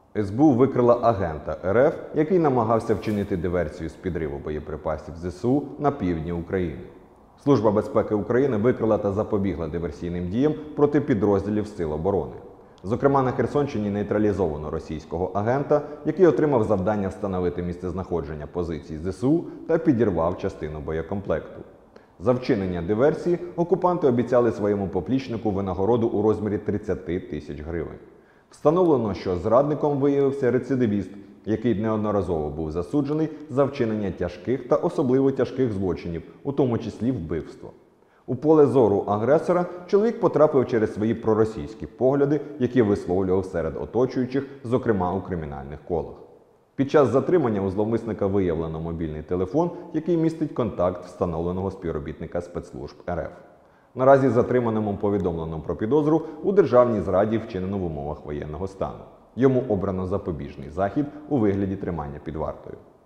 СБУ викрила агента РФ, який намагався вчинити диверсію з підриву боєприпасів ЗСУ на півдні України. Служба безпеки України викрила та запобігла диверсійним діям проти підрозділів Сил оборони. Зокрема, на Херсонщині нейтралізовано російського агента, який отримав завдання встановити місцезнаходження позицій ЗСУ та підірвав частину боєкомплекту. За вчинення диверсії окупанти обіцяли своєму поплічнику винагороду у розмірі 30 тисяч гривень. Встановлено, що зрадником виявився рецидивіст, який неодноразово був засуджений за вчинення тяжких та особливо тяжких злочинів, у тому числі вбивство. У поле зору агресора чоловік потрапив через свої проросійські погляди, які висловлював серед оточуючих, зокрема у кримінальних колах. Під час затримання у зловмисника виявлено мобільний телефон, який містить контакт встановленого співробітника спецслужб РФ. Наразі затриманому повідомлено про підозру у державній зраді, вчинену в умовах воєнного стану. Йому обрано запобіжний захід у вигляді тримання під вартою.